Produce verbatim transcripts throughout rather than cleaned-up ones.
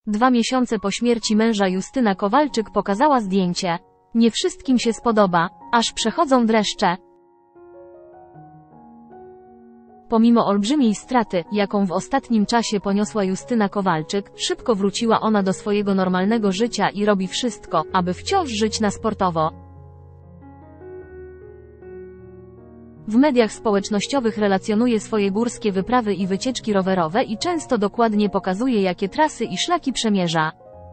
Dwa miesiące po śmierci męża Justyna Kowalczyk pokazała zdjęcie. Nie wszystkim się spodoba, aż przechodzą dreszcze. Pomimo olbrzymiej straty, jaką w ostatnim czasie poniosła Justyna Kowalczyk, szybko wróciła ona do swojego normalnego życia i robi wszystko, aby wciąż żyć na sportowo. W mediach społecznościowych relacjonuje swoje górskie wyprawy i wycieczki rowerowe i często dokładnie pokazuje, jakie trasy i szlaki przemierza.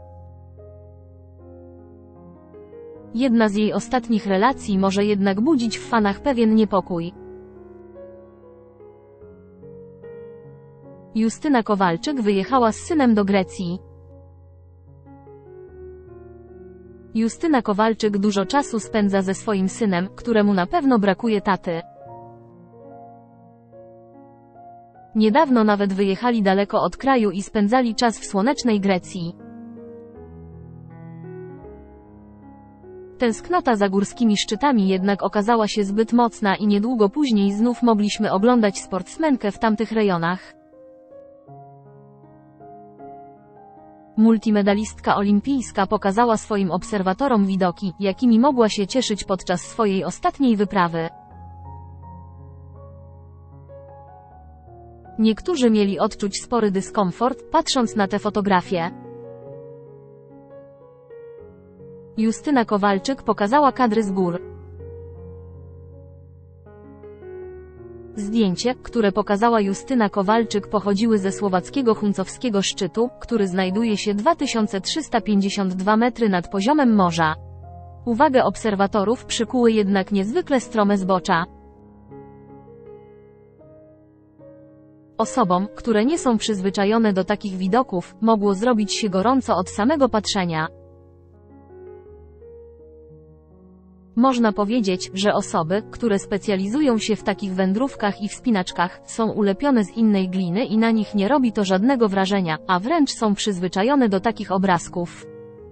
Jedna z jej ostatnich relacji może jednak budzić w fanach pewien niepokój. Justyna Kowalczyk wyjechała z synem do Grecji. Justyna Kowalczyk dużo czasu spędza ze swoim synem, któremu na pewno brakuje taty. Niedawno nawet wyjechali daleko od kraju i spędzali czas w słonecznej Grecji. Tęsknota za górskimi szczytami jednak okazała się zbyt mocna i niedługo później znów mogliśmy oglądać sportsmenkę w tamtych rejonach. Multimedalistka olimpijska pokazała swoim obserwatorom widoki, jakimi mogła się cieszyć podczas swojej ostatniej wyprawy. Niektórzy mieli odczuć spory dyskomfort, patrząc na te fotografie. Justyna Kowalczyk pokazała kadry z gór. Zdjęcie, które pokazała Justyna Kowalczyk, pochodziły ze słowackiego Huncowskiego szczytu, który znajduje się dwa tysiące trzysta pięćdziesiąt dwa metry nad poziomem morza. Uwagę obserwatorów przykuły jednak niezwykle strome zbocza. Osobom, które nie są przyzwyczajone do takich widoków, mogło zrobić się gorąco od samego patrzenia. Można powiedzieć, że osoby, które specjalizują się w takich wędrówkach i wspinaczkach, są ulepione z innej gliny i na nich nie robi to żadnego wrażenia, a wręcz są przyzwyczajone do takich obrazków.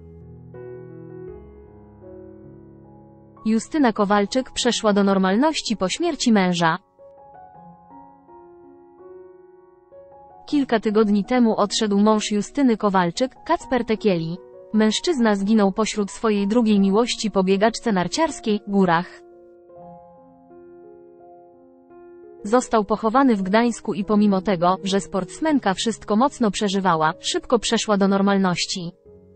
Justyna Kowalczyk przeszła do normalności po śmierci męża. Kilka tygodni temu odszedł mąż Justyny Kowalczyk, Kacper Tekieli. Mężczyzna zginął pośród swojej drugiej miłości po biegaczce narciarskiej, górach. Został pochowany w Gdańsku i pomimo tego, że sportsmenka wszystko mocno przeżywała, szybko przeszła do normalności.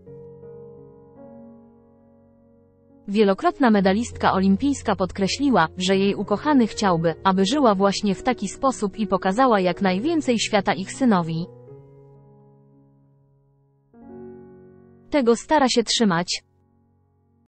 Wielokrotna medalistka olimpijska podkreśliła, że jej ukochany chciałby, aby żyła właśnie w taki sposób i pokazała jak najwięcej świata ich synowi. Tego stara się trzymać.